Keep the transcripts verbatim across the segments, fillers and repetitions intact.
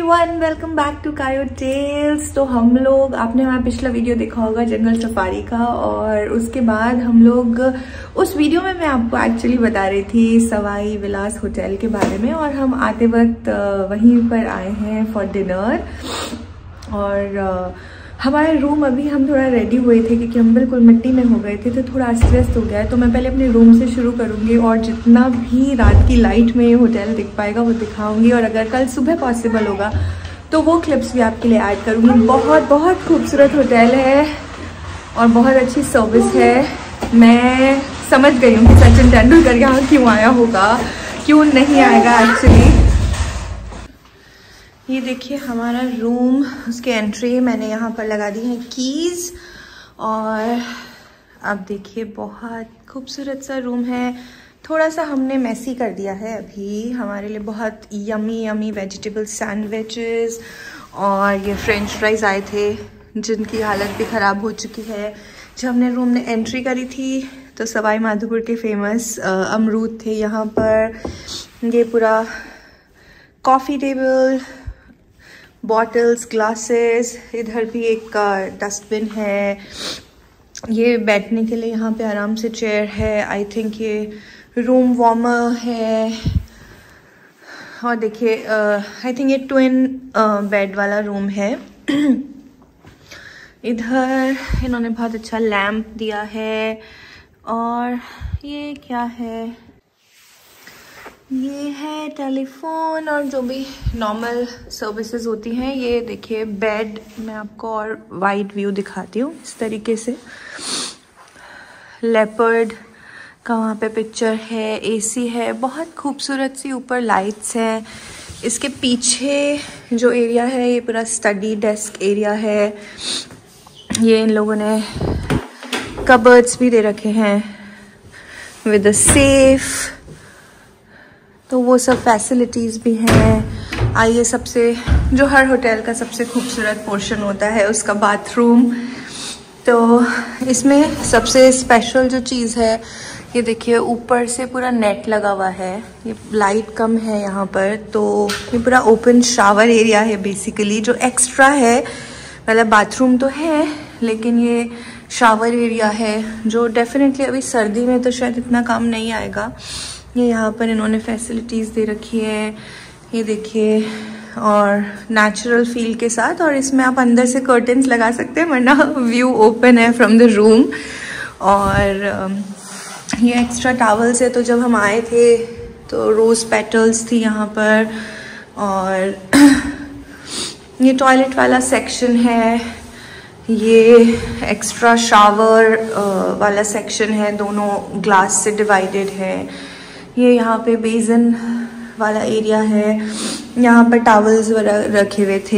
Everyone, welcome back to Kayo Tales. तो हम लोग, आपने हमारा पिछला वीडियो देखा होगा जंगल सफारी का, और उसके बाद हम लोग उस वीडियो में मैं आपको एक्चुअली बता रही थी सवाई विलास होटल के बारे में, और हम आते वक्त वहीं पर आए हैं फॉर डिनर। और हमारे रूम, अभी हम थोड़ा रेडी हुए थे क्योंकि हम बिल्कुल मिट्टी में हो गए थे तो थोड़ा स्ट्रेस हो गया है। तो मैं पहले अपने रूम से शुरू करूँगी और जितना भी रात की लाइट में ये होटल दिख पाएगा वो दिखाऊंगी, और अगर कल सुबह पॉसिबल होगा तो वो क्लिप्स भी आपके लिए ऐड करूँगी। बहुत बहुत खूबसूरत होटल है और बहुत अच्छी सर्विस है। मैं समझ गई हूँ कि सचिन तेंदुलकर यहाँ क्यों आया होगा, क्यों नहीं आएगा एक्चुअली। ये देखिए हमारा रूम, उसके एंट्री मैंने यहाँ पर लगा दी है कीज़, और अब देखिए बहुत खूबसूरत सा रूम है। थोड़ा सा हमने मैसी कर दिया है अभी, हमारे लिए बहुत यमी यमी वेजिटेबल सैंडविचेस और ये फ्रेंच फ्राइज आए थे जिनकी हालत भी ख़राब हो चुकी है। जब हमने रूम में एंट्री करी थी तो सवाई माधोपुर के फेमस अमरूद थे यहाँ पर। ये पूरा कॉफ़ी टेबल, बॉटल्स, ग्लासेस, इधर भी एक डस्टबिन है। ये बैठने के लिए यहाँ पे आराम से चेयर है। आई थिंक ये रूम वार्मर है। और देखिए आई थिंक ये ट्विन बेड वाला रूम है। इधर इन्होंने बहुत अच्छा लैम्प दिया है। और ये क्या है, ये है टेलीफोन और जो भी नॉर्मल सर्विसेज होती हैं। ये देखिए बेड, मैं आपको और वाइड व्यू दिखाती हूँ इस तरीके से। लेपर्ड का वहाँ पे पिक्चर है, एसी है, बहुत खूबसूरत सी ऊपर लाइट्स हैं। इसके पीछे जो एरिया है ये पूरा स्टडी डेस्क एरिया है। ये इन लोगों ने कबर्ड्स भी दे रखे हैं विद अ सेफ, तो वो सब फैसिलिटीज़ भी हैं। आइए, सबसे जो हर होटल का सबसे खूबसूरत पोर्शन होता है उसका बाथरूम। तो इसमें सबसे स्पेशल जो चीज़ है, ये देखिए ऊपर से पूरा नेट लगा हुआ है। ये लाइट कम है यहाँ पर, तो ये पूरा ओपन शावर एरिया है बेसिकली। जो एक्स्ट्रा है, मतलब बाथरूम तो है लेकिन ये शावर एरिया है जो डेफिनेटली अभी सर्दी में तो शायद इतना काम नहीं आएगा। ये यहाँ पर इन्होंने फैसिलिटीज़ दे रखी है, ये देखिए, और नेचुरल फील के साथ। और इसमें आप अंदर से कर्टन्स लगा सकते हैं वरना व्यू ओपन है फ्रॉम द रूम। और ये एक्स्ट्रा टॉवल्स है, तो जब हम आए थे तो रोज़ पेटल्स थी यहाँ पर। और ये टॉयलेट वाला सेक्शन है, ये एक्स्ट्रा शावर वाला सेक्शन है, दोनों ग्लास से डिवाइडेड है। ये यहाँ पे बेसन वाला एरिया है, यहाँ पर टॉवल्स वगैरह रखे हुए थे।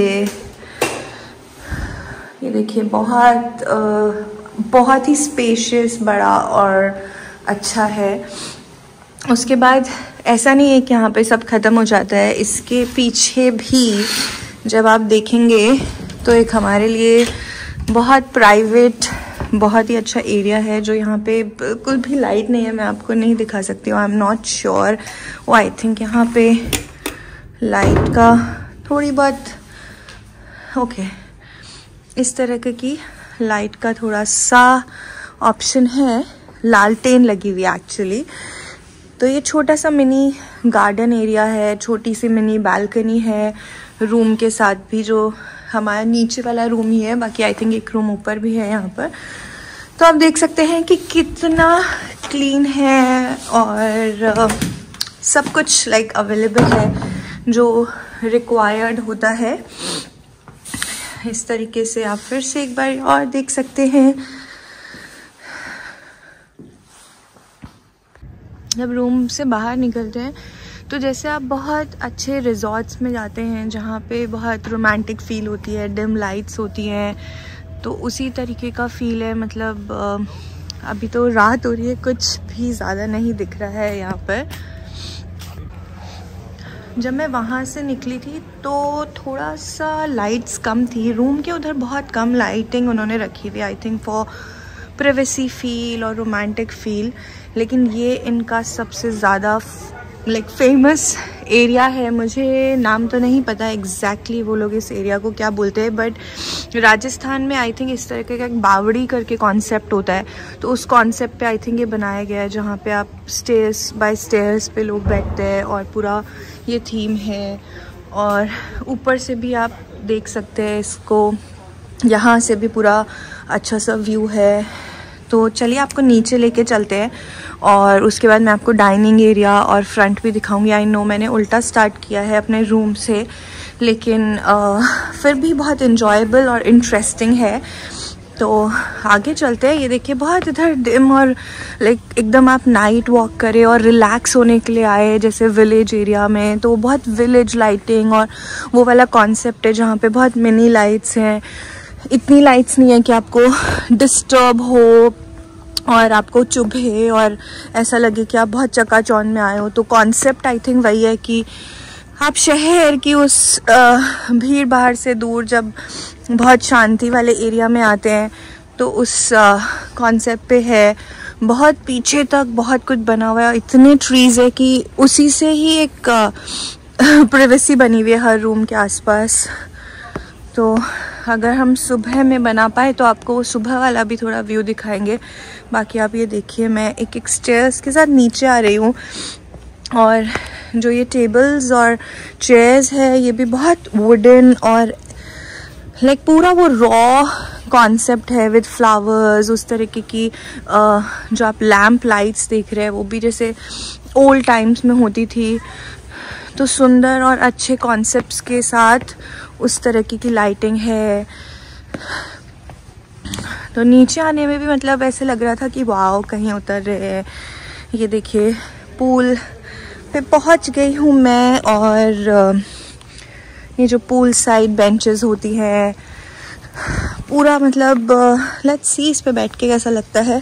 ये देखिए बहुत आ, बहुत ही स्पेशियस, बड़ा और अच्छा है। उसके बाद ऐसा नहीं है कि यहाँ पे सब ख़त्म हो जाता है, इसके पीछे भी जब आप देखेंगे तो एक हमारे लिए बहुत प्राइवेट, बहुत ही अच्छा एरिया है जो यहाँ पे बिल्कुल भी लाइट नहीं है। मैं आपको नहीं दिखा सकती हूँ, आई एम नॉट श्योर। वो आई थिंक यहाँ पे लाइट का थोड़ी बहुत, ओके, इस तरह की लाइट का थोड़ा सा ऑप्शन है। लालटेन लगी हुई है एक्चुअली। तो ये छोटा सा मिनी गार्डन एरिया है, छोटी सी मिनी बालकनी है रूम के साथ भी, जो हमारा नीचे वाला रूम ही है। बाकी आई थिंक एक रूम ऊपर भी है यहाँ पर। तो आप देख सकते हैं कि कितना क्लीन है और सब कुछ लाइक अवेलेबल है जो रिक्वायर्ड होता है। इस तरीके से आप फिर से एक बार और देख सकते हैं। जब रूम से बाहर निकलते हैं तो जैसे आप बहुत अच्छे रिजॉर्ट्स में जाते हैं जहाँ पे बहुत रोमांटिक फील होती है, डिम लाइट्स होती हैं, तो उसी तरीके का फील है। मतलब अभी तो रात हो रही है, कुछ भी ज़्यादा नहीं दिख रहा है यहाँ पर। जब मैं वहाँ से निकली थी तो थोड़ा सा लाइट्स कम थी रूम के उधर, बहुत कम लाइटिंग उन्होंने रखी हुई, I think for privacy feel और रोमांटिक फील। लेकिन ये इनका सबसे ज़्यादा लाइक फेमस एरिया है, मुझे नाम तो नहीं पता एग्जैक्टली वो लोग इस एरिया को क्या बोलते हैं, बट राजस्थान में आई थिंक इस तरह का एक बावड़ी करके कॉन्सेप्ट होता है, तो उस कॉन्सेप्ट पे आई थिंक ये बनाया गया है, जहाँ पे आप स्टेयर्स बाय स्टेयर्स पे लोग बैठते हैं और पूरा ये थीम है। और ऊपर से भी आप देख सकते हैं इसको, यहाँ से भी पूरा अच्छा सा व्यू है। तो चलिए आपको नीचे लेके चलते हैं और उसके बाद मैं आपको डाइनिंग एरिया और फ्रंट भी दिखाऊंगी। आई नो मैंने उल्टा स्टार्ट किया है अपने रूम से, लेकिन आ, फिर भी बहुत इन्जॉयबल और इंटरेस्टिंग है। तो आगे चलते हैं। ये देखिए बहुत इधर डिम और लाइक एकदम आप नाइट वॉक करें और रिलैक्स होने के लिए आए जैसे विलेज एरिया में, तो बहुत विलेज लाइटिंग और वो वाला कॉन्सेप्ट है जहाँ पे बहुत मिनी लाइट्स हैं। इतनी लाइट्स नहीं है कि आपको डिस्टर्ब हो और आपको चुभे और ऐसा लगे कि आप बहुत चकाचौंध में आए हो। तो कॉन्सेप्ट आई थिंक वही है कि आप शहर की उस भीड़ भाड़ से दूर जब बहुत शांति वाले एरिया में आते हैं, तो उस कॉन्सेप्ट पे है। बहुत पीछे तक बहुत कुछ बना हुआ है, इतने ट्रीज़ है कि उसी से ही एक प्राइवेसी बनी हुई है हर रूम के आसपास। तो अगर हम सुबह में बना पाए तो आपको सुबह वाला भी थोड़ा व्यू दिखाएंगे। बाकी आप ये देखिए, मैं एक एक स्टेयर्स के साथ नीचे आ रही हूँ और जो ये टेबल्स और चेयर्स है ये भी बहुत वुडन और लाइक पूरा वो रॉ कॉन्सेप्ट है विद फ्लावर्स। उस तरीके की जो आप लैम्प लाइट्स देख रहे हैं वो भी जैसे ओल्ड टाइम्स में होती थी, तो सुंदर और अच्छे कॉन्सेप्ट्स के साथ उस तरीके की लाइटिंग है। तो नीचे आने में भी मतलब ऐसे लग रहा था कि वाओ कहीं उतर रहे हैं। ये देखिए पूल पे पहुंच गई हूँ मैं, और ये जो पूल साइड बेंचेस होती हैं पूरा मतलब लेट्स सी इस पे बैठ के कैसा लगता है।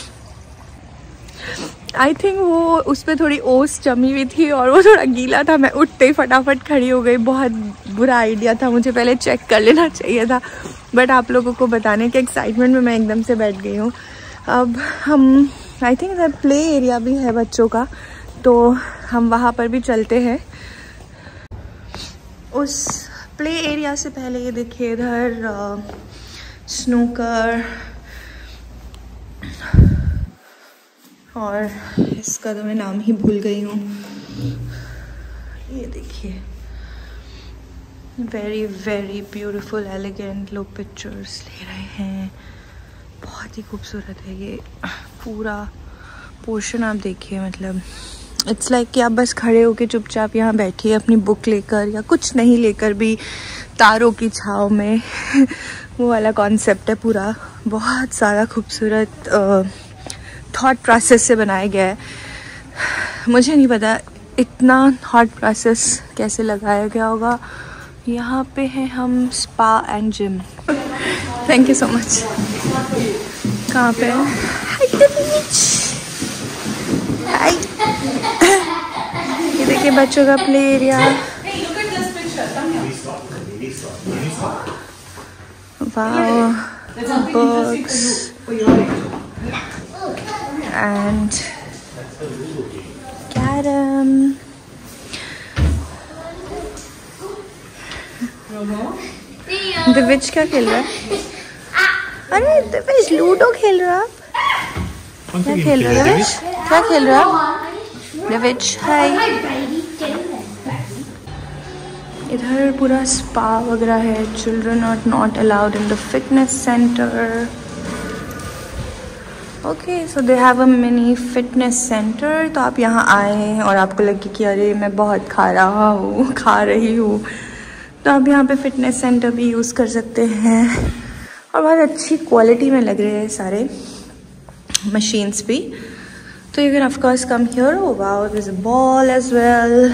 आई थिंक वो उस पर थोड़ी ओस जमी हुई थी और वो थोड़ा गीला था। मैं उठते ही फटाफट खड़ी हो गई, बहुत बुरा आइडिया था, मुझे पहले चेक कर लेना चाहिए था, बट आप लोगों को बताने के एक्साइटमेंट में मैं एकदम से बैठ गई हूँ। अब हम आई थिंक इधर प्ले एरिया भी है बच्चों का, तो हम वहाँ पर भी चलते हैं। उस प्ले एरिया से पहले ये देखिए इधर स्नूकर और इसका तो मैं नाम ही भूल गई हूँ। ये देखिए वेरी वेरी ब्यूटीफुल एलिगेंट लोग पिक्चर्स ले रहे हैं, बहुत ही खूबसूरत है ये पूरा पोर्शन। आप देखिए मतलब इट्स लाइक like कि आप बस खड़े होके चुपचाप यहाँ बैठिए अपनी बुक लेकर या कुछ नहीं लेकर भी तारों की छाँव में वो वाला कॉन्सेप्ट है पूरा। बहुत ज़्यादा खूबसूरत थॉट प्रोसेस से बनाया गया है। मुझे नहीं पता इतना थॉट प्रोसेस कैसे लगाया गया होगा। यहाँ पे हैं हम spa and gym. Thank you so much. कहाँ पे है? हाय। ये देखिए बच्चों का play area. Wow, books and carrom. Divij क्या खेल रहा है? अरे दिविज लूडो खेल रहा है। आप क्या खेल रहे हो दिविज? क्या खेल रहे हो दिविज? हाय। इधर पूरा स्पा वगैरह है। Children are not allowed in the fitness centre. Okay, so they have a mini fitness centre. तो आप यहाँ आए हैं और आपको लगे कि अरे मैं बहुत खा रहा हूँ खा रही हूँ तो आप यहाँ पे फिटनेस सेंटर भी यूज़ कर सकते हैं। और बहुत अच्छी क्वालिटी में लग रहे हैं सारे मशीन्स भी। तो you can of course come here. Oh wow, there is a ball as well.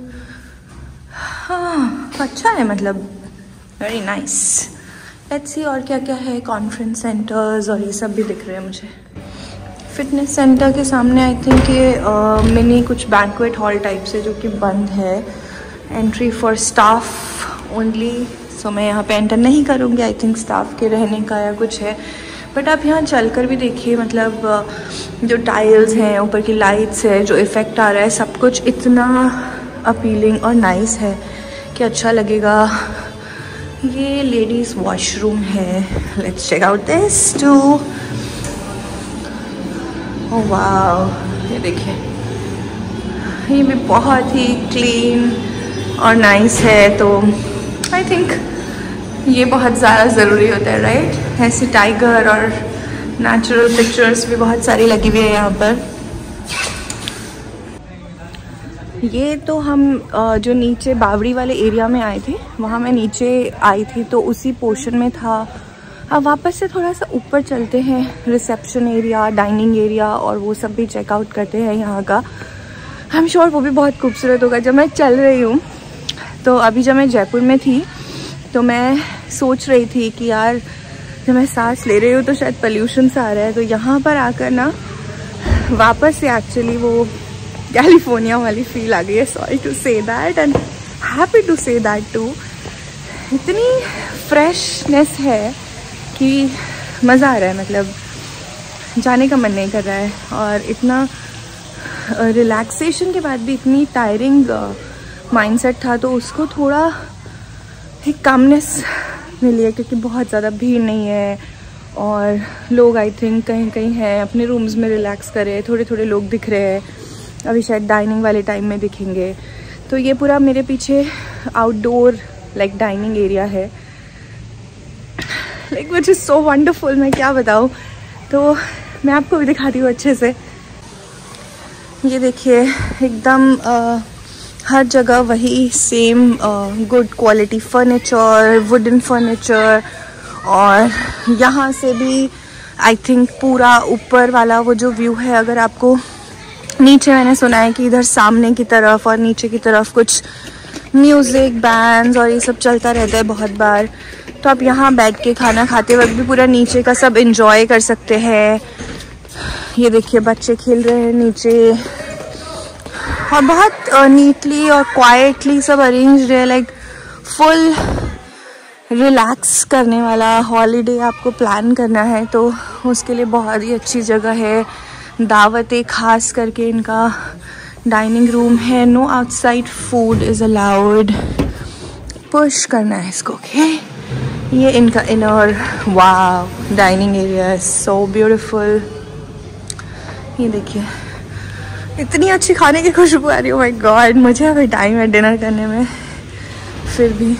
हाँ अच्छा है, मतलब वेरी नाइस। लेट्स सी और क्या क्या है। कॉन्फ्रेंस सेंटर्स और ये सब भी दिख रहे हैं मुझे। फिटनेस सेंटर के सामने आई थिंक ये मिनी कुछ बैंक्वेट हॉल टाइप से जो कि बंद है। Entry for staff only. So मैं यहाँ पे एंटर नहीं करूँगी। आई थिंक स्टाफ के रहने का या कुछ है, बट आप यहाँ चलकर भी देखिए, मतलब जो टाइल्स हैं, ऊपर की लाइट्स है, जो इफ़ेक्ट आ रहा है, सब कुछ इतना अपीलिंग और नाइस है कि अच्छा लगेगा। ये लेडीज़ वॉशरूम है, let's check out this too. Oh wow, ये देखिए, ये भी बहुत ही क्लीन और नाइस है। तो आई थिंक ये बहुत ज़्यादा ज़रूरी होता है, राइट? ऐसे टाइगर और नेचुरल पिक्चर्स भी बहुत सारी लगी हुई है यहाँ पर। ये तो हम जो नीचे बावड़ी वाले एरिया में आए थे, वहाँ मैं नीचे आई थी तो उसी पोर्शन में था। अब वापस से थोड़ा सा ऊपर चलते हैं, रिसेप्शन एरिया, डाइनिंग एरिया और वो सब भी चेकआउट करते हैं यहाँ का। आई एम श्योर वो भी बहुत खूबसूरत होगा। जब मैं चल रही हूँ तो अभी जब मैं जयपुर में थी तो मैं सोच रही थी कि यार जब मैं सांस ले रही हूँ तो शायद पोल्यूशन सा आ रहा है, तो यहाँ पर आकर ना वापस से एक्चुअली वो कैलिफोर्निया वाली फील आ गई है। Sorry to say that and happy to say that too. इतनी फ्रेशनेस है कि मज़ा आ रहा है, मतलब जाने का मन नहीं कर रहा है। और इतना रिलैक्सेशन के बाद भी इतनी टायरिंग माइंडसेट था, तो उसको थोड़ा एक कामनेस मिली है क्योंकि बहुत ज़्यादा भीड़ नहीं है और लोग आई थिंक कहीं कहीं हैं अपने रूम्स में रिलैक्स कर रहे हैं। थोड़े थोड़े लोग दिख रहे हैं, अभी शायद डाइनिंग वाले टाइम में दिखेंगे। तो ये पूरा मेरे पीछे आउटडोर लाइक डाइनिंग एरिया है, like which is so wonderful. मैं क्या बताऊँ, तो मैं आपको भी दिखाती हूँ अच्छे से। ये देखिए, एकदम uh, हर जगह वही same good quality furniture, wooden furniture. और यहाँ से भी आई थिंक पूरा ऊपर वाला वो जो व्यू है, अगर आपको नीचे, मैंने सुना है कि इधर सामने की तरफ और नीचे की तरफ कुछ म्यूज़िक बैंड्स और ये सब चलता रहता है बहुत बार, तो आप यहाँ बैठ के खाना खाते वक्त भी पूरा नीचे का सब एंजॉय कर सकते हैं। ये देखिए, बच्चे खेल रहे हैं नीचे और बहुत नीटली और क्वाइटली सब अरेंज्ड है, लाइक फुल रिलैक्स करने वाला हॉलीडे आपको प्लान करना है तो उसके लिए बहुत ही अच्छी जगह है। दावतें खास करके इनका डाइनिंग रूम है। No outside food is allowed. Push करना है इसको, ओके। ये इनका inner wow dining area is so beautiful. ये देखिए, इतनी अच्छी खाने की खुशबू आ रही है। ओह माय गॉड, मुझे अभी टाइम है डिनर करने में, फिर भी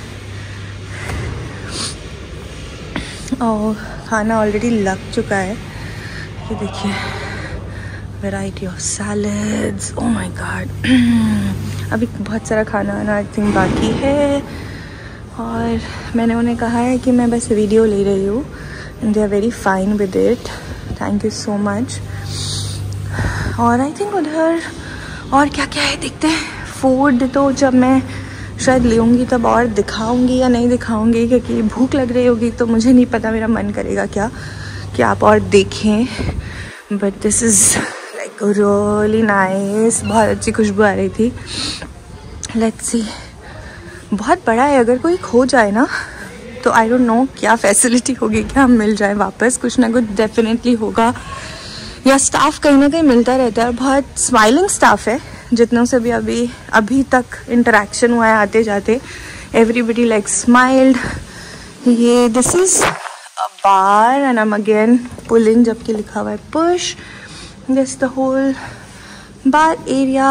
और खाना ऑलरेडी लग चुका है। ये देखिए, variety of salads. Oh my God, अभी बहुत सारा खाना आना आई थिंक बाकी है और मैंने उन्हें कहा है कि मैं बस वीडियो ले रही हूँ and they are very fine with it. Thank you so much. और आई थिंक उधर और क्या क्या है देखते हैं। फूड तो जब मैं शायद लूँगी तब और दिखाऊंगी या नहीं दिखाऊंगी, क्योंकि भूख लग रही होगी तो मुझे नहीं पता मेरा मन करेगा क्या कि आप और देखें। But this is like really nice. बहुत अच्छी खुशबू आ रही थी। लेट्स सी, बहुत बड़ा है, अगर कोई खो जाए ना तो आई डोंट नो क्या फैसिलिटी होगी, क्या मिल जाए वापस, कुछ ना कुछ डेफिनेटली होगा, या स्टाफ कहीं ना कहीं मिलता रहता है। बहुत स्माइलिंग स्टाफ है जितनों से भी अभी अभी तक इंटरेक्शन हुआ है आते जाते। Everybody like smiled. ये this is a bar and I am again pulling, जबकि लिखा हुआ है push. This the whole bar area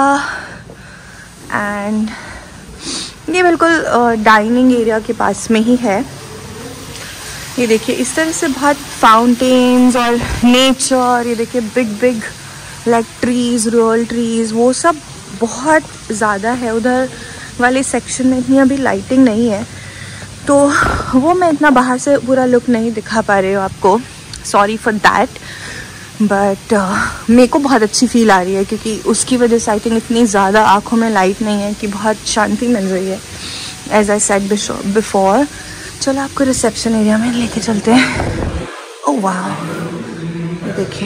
and ये बिल्कुल डाइनिंग एरिया के पास में ही है। ये देखिए, इस तरह से बहुत फाउंटेन्स और नेचर। ये देखिए, big big like trees, real trees, वो सब बहुत ज़्यादा है। उधर वाले सेक्शन में इतनी अभी लाइटिंग नहीं है तो वो मैं इतना बाहर से पूरा लुक नहीं दिखा पा रही हूँ आपको, सॉरी फॉर दैट। बट मेरे को बहुत अच्छी फील आ रही है क्योंकि उसकी वजह से आई थिंक इतनी ज़्यादा आँखों में लाइट नहीं है कि बहुत शांति मिल रही है, एज आई सेड बिफोर। चलो आपको रिसेप्शन एरिया में लेके चलते हैं। ओह वाह, ये देखिए,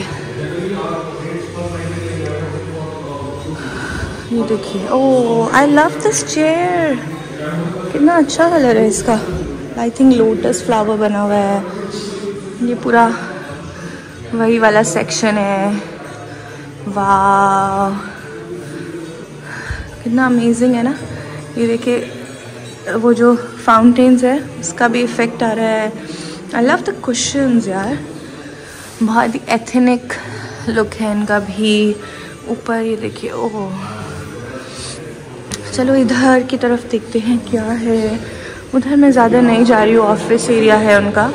ये देखिए। Oh, I love this chair, कितना अच्छा कलर है इसका। आई थिंक लोटस फ्लावर बना हुआ है। ये पूरा वही वाला सेक्शन है। वाह कितना अमेजिंग है ना। ये देखिए वो जो फाउंटेन्स है उसका भी इफ़ेक्ट आ रहा है। आई लव द कुशन्स यार, बहुत ही एथनिक लुक है इनका भी। ऊपर ये देखिए, ओह चलो इधर की तरफ देखते हैं क्या है। उधर मैं ज़्यादा नहीं जा रही हूँ, ऑफिस एरिया है उनका,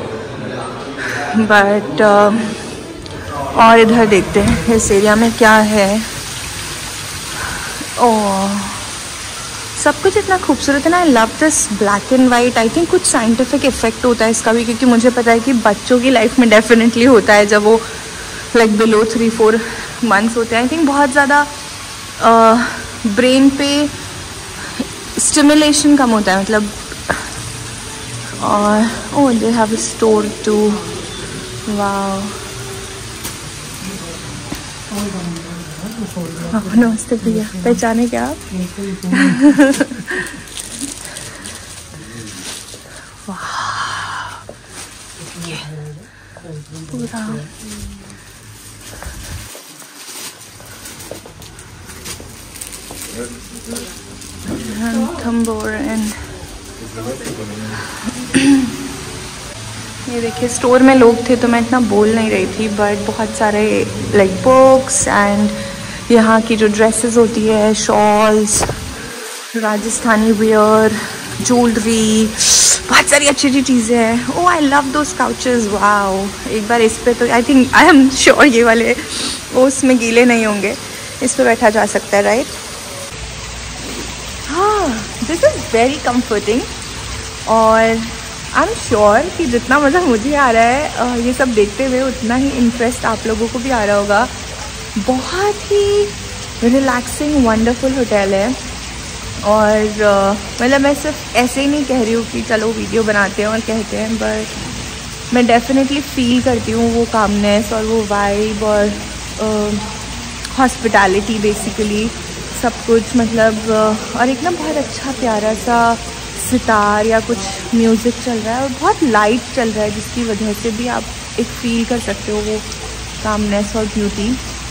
बट uh, और इधर देखते हैं इस एरिया में क्या है। ओह सब कुछ इतना खूबसूरत है ना। I love this black and white. I think कुछ साइंटिफिक इफेक्ट होता है इसका भी, क्योंकि मुझे पता है कि बच्चों की लाइफ में डेफिनेटली होता है जब वो like below three four months होते हैं। आई थिंक बहुत ज़्यादा ब्रेन पे स्टिमुलेशन कम होता है मतलब। और oh they have a store too. Wow नमस्ते भैया, पहचाने क्या आप? वाह ये पूरा रणथंभौर। ये देखिए स्टोर में लोग थे तो मैं इतना बोल नहीं रही थी, बट बहुत सारे लाइक बुक्स एंड यहाँ की जो ड्रेसेस होती है, शॉल्स, राजस्थानी वियर, ज्वेलरी, बहुत सारी अच्छी अच्छी चीज़ें हैं। Oh I love those couches. Wow एक बार इस पे तो I think I am sure ये वाले वो उसमें गीले नहीं होंगे, इस पे बैठा जा सकता है राइट। हाँ दिस इज़ वेरी कम्फर्टिंग और आई एम श्योर कि जितना मज़ा मुझे आ रहा है ये सब देखते हुए उतना ही इंटरेस्ट आप लोगों को भी आ रहा होगा। बहुत ही रिलैक्सिंग वंडरफुल होटल है और मतलब मैं सिर्फ ऐसे ही नहीं कह रही हूँ कि चलो वीडियो बनाते हैं और कहते हैं, बट मैं डेफिनेटली फील करती हूँ वो कामनेस और वो वाइब और हॉस्पिटैलिटी बेसिकली सब कुछ मतलब। और एक ना बहुत अच्छा प्यारा सा सितार या कुछ म्यूज़िक चल रहा है और बहुत लाइट चल रहा है जिसकी वजह से भी आप एक फील कर सकते हो वो कामनेस और ब्यूटी।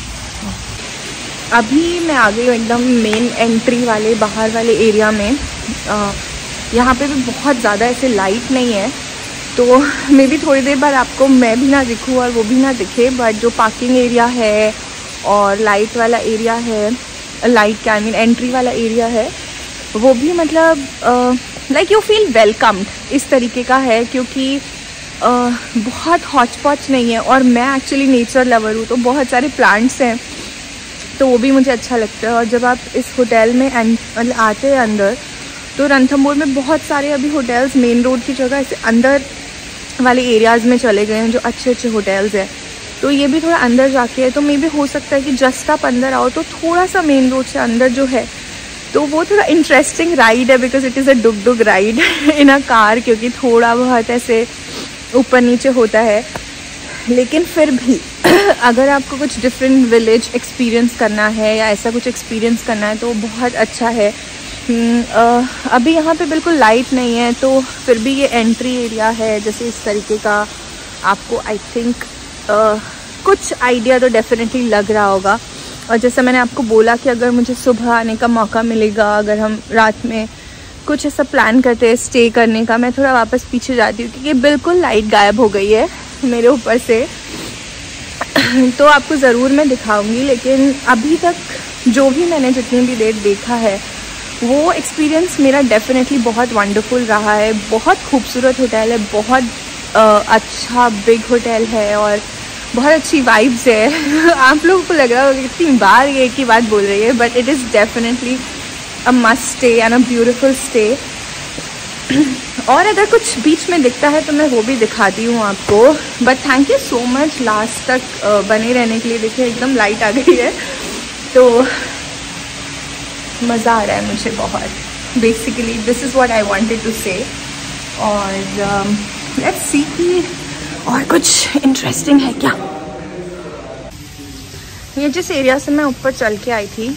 अभी मैं आ गई हूँ एकदम मेन एंट्री वाले बाहर वाले एरिया में। यहाँ पे भी बहुत ज़्यादा ऐसे लाइट नहीं है तो मे बी थोड़ी देर बाद आपको मैं भी ना दिखूँ और वो भी ना दिखे, बट जो पार्किंग एरिया है और लाइट वाला एरिया है, लाइट क्या आई मीन एंट्री वाला एरिया है, वो भी मतलब लाइक यू फील वेलकम्ड इस तरीके का है, क्योंकि uh, बहुत हॉच पॉच नहीं है। और मैं एक्चुअली नेचर लवर हूँ तो बहुत सारे प्लांट्स हैं तो वो भी मुझे अच्छा लगता है। और जब आप इस होटल में मतलब आते हैं अंदर तो रणथंभौर में बहुत सारे अभी होटल्स मेन रोड की जगह ऐसे अंदर वाले एरियाज़ में चले गए हैं जो अच्छे अच्छे होटल्स हैं। तो ये भी थोड़ा अंदर जाके है तो मे भी हो सकता है कि जस्ट आप अंदर आओ तो थोड़ा सा मेन रोड से अंदर जो है तो वो थोड़ा इंटरेस्टिंग राइड है, बिकॉज इट इज़ अ डुग डुग राइड इन अ कार, क्योंकि थोड़ा बहुत ऐसे ऊपर नीचे होता है। लेकिन फिर भी अगर आपको कुछ डिफरेंट विलेज एक्सपीरियंस करना है या ऐसा कुछ एक्सपीरियंस करना है तो बहुत अच्छा है। अभी यहाँ पे बिल्कुल लाइट नहीं है तो फिर भी ये एंट्री एरिया है जैसे इस तरीके का आपको आई थिंक कुछ आइडिया तो डेफिनेटली लग रहा होगा। और जैसे मैंने आपको बोला कि अगर मुझे सुबह आने का मौका मिलेगा, अगर हम रात में कुछ ऐसा प्लान करते हैं स्टे करने का, मैं थोड़ा वापस पीछे जाती हूँ क्योंकि बिल्कुल लाइट गायब हो गई है मेरे ऊपर से तो आपको ज़रूर मैं दिखाऊंगी। लेकिन अभी तक जो भी मैंने जितनी भी देर देखा है वो एक्सपीरियंस मेरा डेफिनेटली बहुत वंडरफुल रहा है। बहुत खूबसूरत होटल है, बहुत uh, अच्छा बिग होटल है और बहुत अच्छी वाइब्स है आप लोगों को लग रहा होगा इतनी बार ये एक ही बात बोल रही है, but it is definitely a must stay and a beautiful stay. और अगर कुछ बीच में दिखता है तो मैं वो भी दिखाती हूँ आपको। But thank you so much last तक uh, बने रहने के लिए। देखिए एकदम लाइट आ गई है तो मज़ा आ रहा है मुझे बहुत। Basically this is what I wanted to say. और लेट्स सी कि और कुछ इंटरेस्टिंग है क्या। ये जिस एरिया से मैं ऊपर चल के आई थी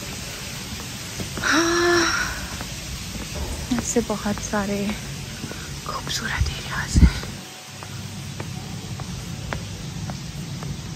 हाँ, ऐसे बहुत सारे खूबसूरत एरियाज हैं।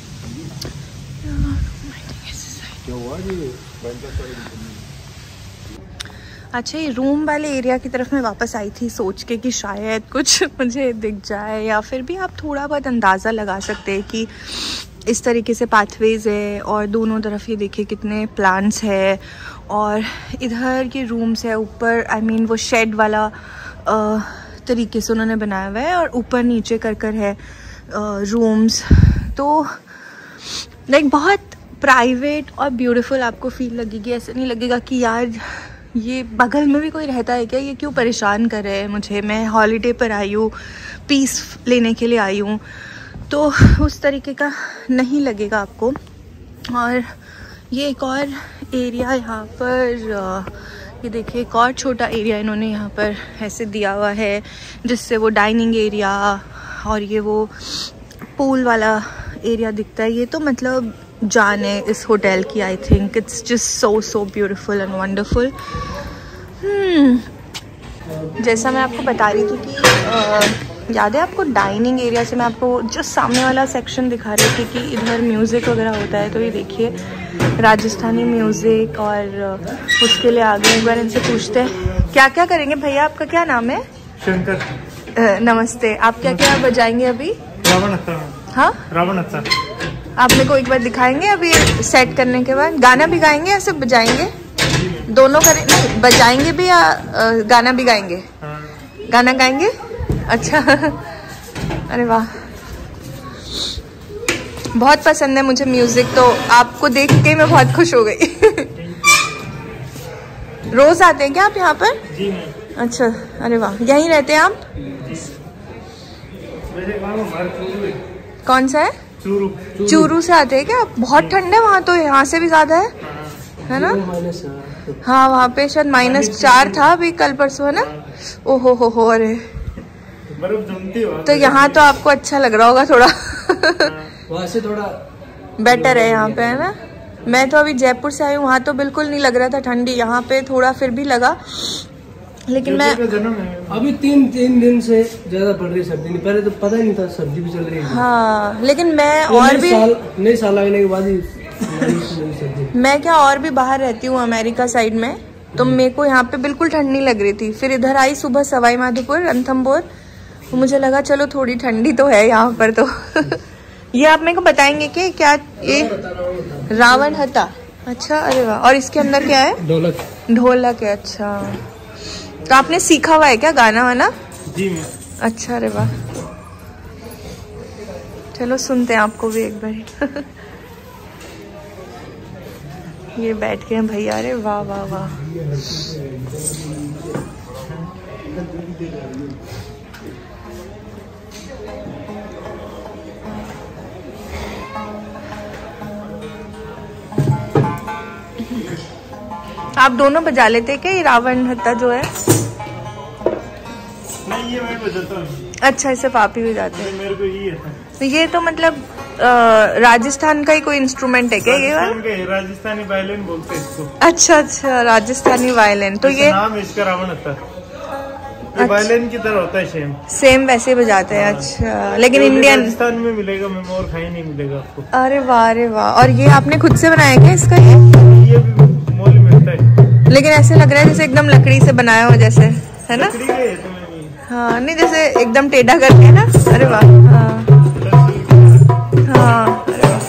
अच्छा, ये रूम वाले एरिया की तरफ मैं वापस आई थी सोच के कि शायद कुछ मुझे दिख जाए, या फिर भी आप थोड़ा बहुत अंदाज़ा लगा सकते हैं कि इस तरीके से पाथवेज है और दोनों तरफ ये देखिए कितने प्लांट्स है। और इधर ये रूम्स है ऊपर, आई I मीन mean, वो शेड वाला आ, तरीके से उन्होंने बनाया हुआ है, और ऊपर नीचे कर कर है रूम्स। तो लाइक बहुत प्राइवेट और ब्यूटीफुल आपको फील लगेगी। ऐसा नहीं लगेगा कि यार ये बगल में भी कोई रहता है क्या, ये क्यों परेशान कर रहे हैं मुझे, मैं हॉलीडे पर आई हूँ, पीस लेने के लिए आई हूँ, तो उस तरीके का नहीं लगेगा आपको। और ये एक और एरिया यहाँ पर, ये देखिए एक और छोटा एरिया इन्होंने यहाँ पर ऐसे दिया हुआ है, जिससे वो डाइनिंग एरिया और ये वो पूल वाला एरिया दिखता है। ये तो मतलब जान है इस होटल की। I think it's just so so beautiful and wonderful. जैसा मैं आपको बता रही थी कि आ, याद है आपको डाइनिंग एरिया से मैं आपको जो सामने वाला सेक्शन दिखा रही थी कि इधर म्यूज़िक वगैरह होता है। तो ये देखिए राजस्थानी म्यूज़िक, और उसके लिए आगे एक बार इनसे पूछते हैं क्या क्या करेंगे। भैया आपका क्या नाम है? शंकर। नमस्ते। आप क्या क्या बजाएंगे अभी? रावण हत्था। हाँ, रावण हत्था। आप मेरे को एक बार दिखाएंगे अभी सेट करने के बाद? गाना भी गाएंगे या सिर्फ बजाएंगे? दोनों करें? नहीं, बजाएंगे भी या गाना भी गाएंगे? हाँ। गाना गाएंगे? अच्छा। अरे वाह, बहुत पसंद है मुझे म्यूजिक, तो आपको देख के मैं बहुत खुश हो गई। रोज आते हैं क्या आप यहाँ पर? जी। अच्छा, अरे वाह, यहीं रहते हैं आप? कौन सा है? चूरू। चूरू से आते हैं क्या आप? बहुत ठंड है वहाँ तो, यहाँ से भी ज्यादा है, है ना? हाँ, वहाँ पे शायद माइनस चार था अभी कल परसों, है ना? ओहो हो हो, अरे बर्फ जमती हो। तो यहाँ तो आपको अच्छा लग रहा होगा थोड़ा। वहाँ से थोड़ा बेटर है यहाँ पे, है ना? मैं तो अभी जयपुर से आई हूँ, वहाँ तो बिल्कुल नहीं लग रहा था ठंडी, यहाँ पे थोड़ा फिर भी लगा। लेकिन मैं अभी तीन तीन दिन से ज्यादा पड़ रही सर्दी, नहीं पहले तो पता ही नहीं था सर्दी भी चल रही है। हाँ, लेकिन मैं तो और भी नई साल आने के बाद ही मैं क्या और भी बाहर रहती हूँ अमेरिका साइड में, तो मेरे को यहाँ पे बिल्कुल ठंड नहीं लग रही थी। फिर इधर आई सुबह सवाई माधोपुर रणथंभौर, तो मुझे लगा चलो थोड़ी ठंडी तो है यहाँ पर। तो ये आप मेरे को बताएंगे कि क्या ये रावण हत्था? अच्छा, अरे वाह। और इसके अंदर क्या है? ढोलक। ढोलक है, अच्छा। तो आपने सीखा हुआ है क्या गाना वाना? जी मैं। अच्छा, अरे वाह, चलो सुनते हैं आपको भी एक बार। ये बैठ गए हैं भैया, अरे वाह वाह वाह। आप दोनों बजा लेते क्या ये रावण हत्था जो है? नहीं, ये मैं बजाता हूँ। अच्छा, सिर्फ आप ही बजाते हैं? मेरे को ये है। तो ये तो मतलब आ, राजस्थान का ही कोई इंस्ट्रूमेंट है क्या ये वाला? राजस्थानी वायलिन बोलते हैं इसको। अच्छा अच्छा, राजस्थानी वायलिन। तो ये नाम है इसका रावण हत्था। अच्छा। वायलिन की तरह होता है, सेम सेम वैसे बजाते हैं। अच्छा, लेकिन इंडियन राजस्थान में मिलेगा, में और कहीं नहीं मिलेगा आपको। अरे वाह, अरे वाह। और ये आपने खुद से बनाया क्या इसका? ये ये भी मोल मिलता है, लेकिन ऐसे लग रहा है जैसे एकदम लकड़ी से बनाया हो जैसे, है ना? हाँ, नहीं जैसे एकदम टेढ़ा करके ना। अरे वाह, हाँ हाँ, अरे वाह।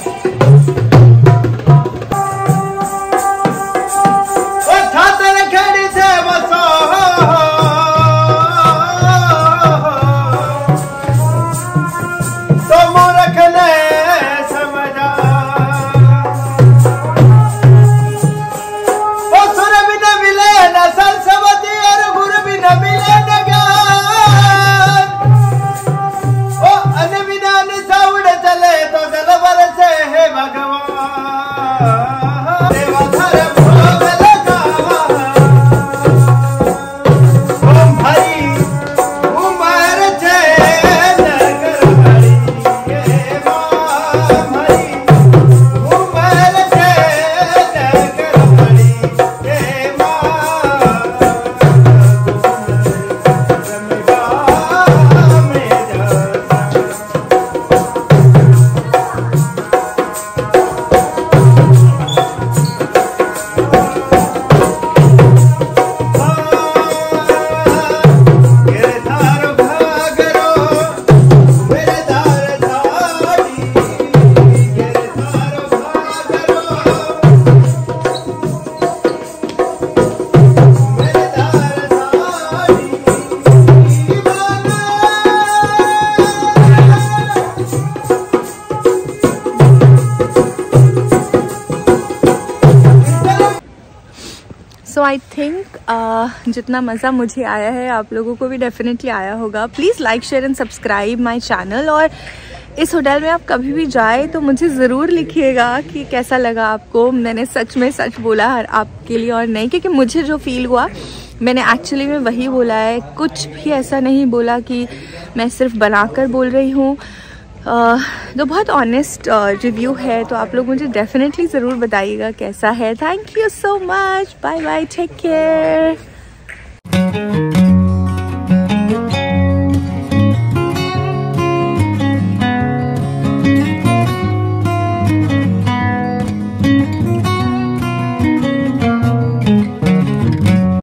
अने सो आई थिंक जितना मज़ा मुझे आया है आप लोगों को भी डेफिनेटली आया होगा। Please like share and subscribe my channel. और इस होटल में आप कभी भी जाए तो मुझे ज़रूर लिखिएगा कि कैसा लगा आपको। मैंने सच में सच बोला हर आपके लिए और नहीं, क्योंकि मुझे जो फील हुआ मैंने एक्चुअली में वही बोला है। कुछ भी ऐसा नहीं बोला कि मैं सिर्फ बनाकर बोल रही हूँ। uh, तो बहुत ऑनेस्ट रिव्यू है, तो आप लोग मुझे डेफिनेटली ज़रूर बताइएगा कैसा है। Thank you so much, bye bye, take care.